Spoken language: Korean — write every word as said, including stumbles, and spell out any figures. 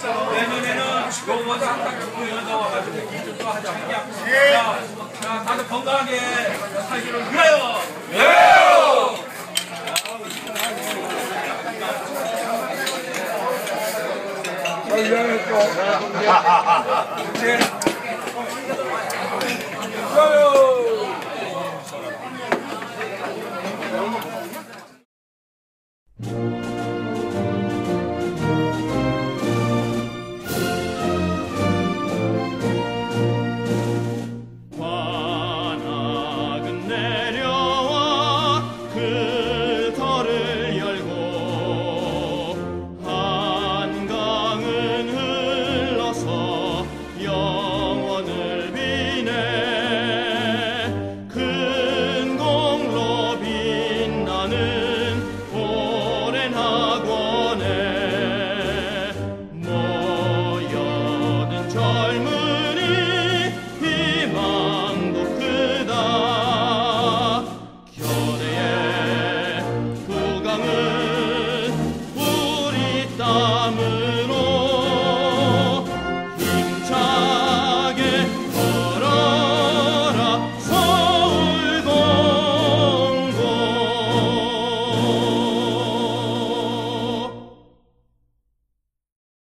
내년에는 요거보다 항상 그 연가 와가지고 이쪽도 하자. 자, 자, 다들 건강하게 사시를 위하여. 위하여. 관악은 내려와 그 터를 열고 한강은 흘러서 영원을 비네 큰 공로 빛나는 오랜 학원에 모여든 젊은이 희망도 크다 교대의 구강은 우리 땀을